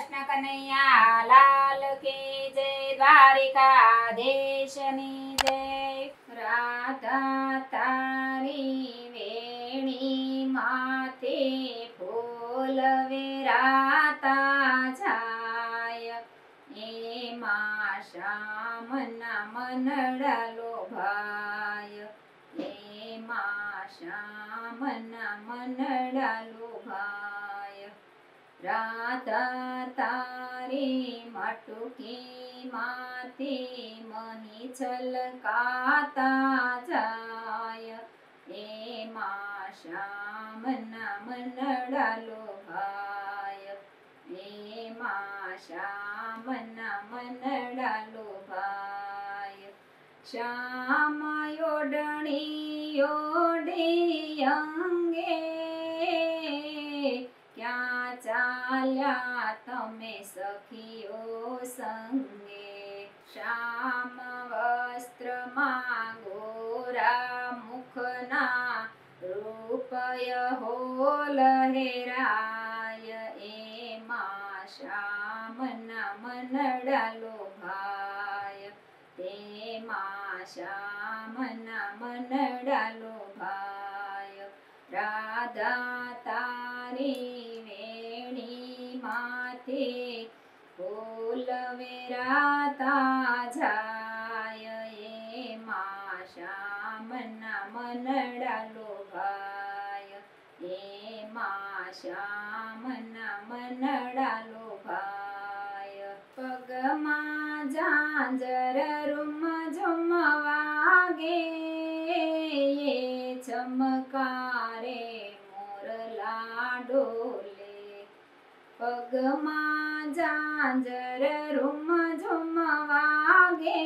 કૃષ્ણ કનૈયા લાલ કી જય, દ્વારિકાધીશની જય। રાધા તારી વેણી માથે ફૂલ વેરાતા જાય, એમાં શ્યામના મનડા લોભાય, એમાં શ્યામના મનડા લોભાય। રાધા તારી મટકી માંથી મહી છલકાતા જાય, એમાં શ્યામના મનડા લોભાય, એમાં શ્યામના મનડા લોભાય। શ્યામ ઓઢણી ઓઢી અંગે, ક્યાં ચાલ્યા તમે સખીઓ સંગે। શ્યામ વસ્ત્રમાં ગોરા મુખના રૂપય હો લહેરાય, એમાં શ્યામના મનડા લોભાય, તેમાં શ્યામના મનડા લોભાય। રાધા તારી વેણી માથે ફૂલ વેરાતા જાય, એમાં શ્યામના મનડા લોભાય, એમાં શ્યામના મનડા લોભાય। પગમાં ઝાંઝર રૂમ ઝુમ વાગે, ચમકારે મોરલા ડોલે। પગમાં ઝાંઝર રૂમ ઝુમ વાગે,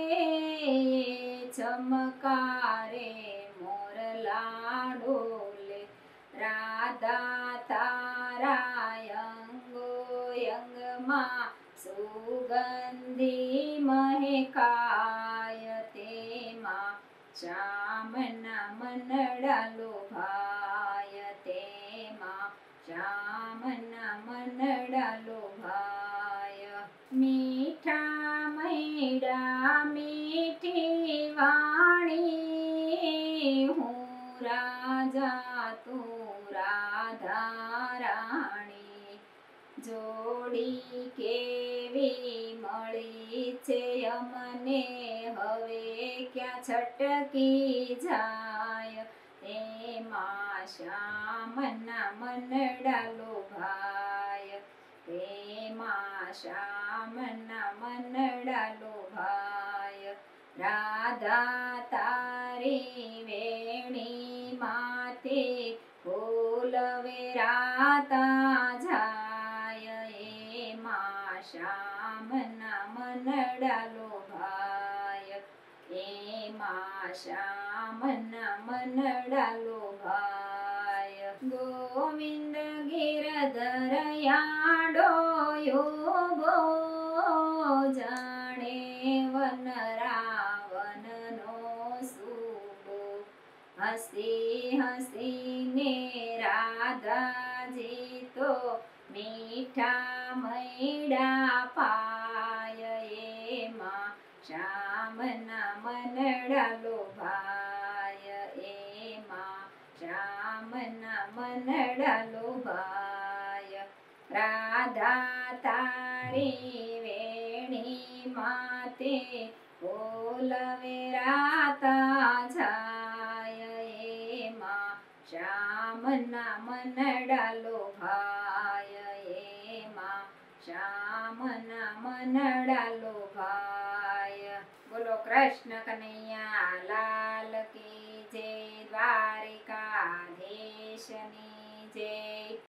ચમકારે મોરલા ડોલે। રાધા તારા અંગો અંગમાં સુગંધી મહેકાય, તેમાં શ્યામના મનડા લોભાય, તેમાં શ્યામના મનડા લોભાય। મીઠા મૈડા મીઠી વાણી, હું રાજા તું રાધા રાણી। જોડી કેવી મળી છે અમને, હવે ક્યાં છટકી જાય, એમાં શ્યામના મનડા લોભાય, તેમાં શ્યામના મનડા લોભાય। રાધા તારી વેણી માથે ફૂલ વેરાતા જાય, એમાં શ્યામના મનડા લોભાય, એમાં શ્યામના મનડા લોભાય। ગોવિંદ ગિરધર યાડો જાણે વન રાવણનો સૂબો, હસી હસીને રાધાજી તો મીઠા મૈડા પાય, એમાં શ્યામના મનડા લોભાય, એમાં શ્યામના મનડા લોભાય। રાધા તારી વેણી માથે ફૂલ વેરાતા જાય, એમાં શ્યામના મનડા લોભાય, એમાં શ્યામના મનડા લોભાય। બોલો કૃષ્ણ કનૈયા લાલ કી જય, દ્વારિકાધીશની જય।